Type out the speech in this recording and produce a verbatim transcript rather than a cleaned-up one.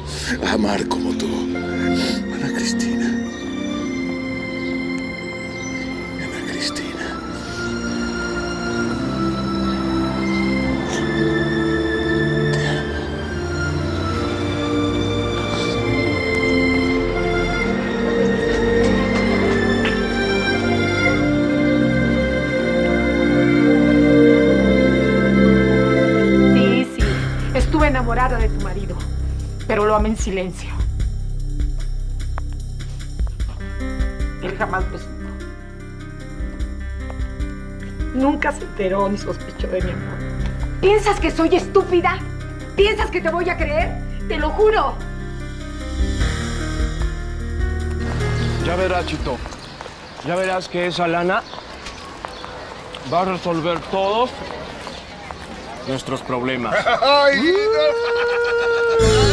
amar como tú. Ana Cristina. Ana Cristina. Te amo. Sí, sí. Estuve enamorada de tu marido, pero lo amé en silencio. Él jamás lo supo. Nunca se enteró ni sospechó de mi amor. ¿Piensas que soy estúpida? ¿Piensas que te voy a creer? ¡Te lo juro! Ya verás, Chito. Ya verás que esa lana va a resolver todos nuestros problemas. ¡Ay,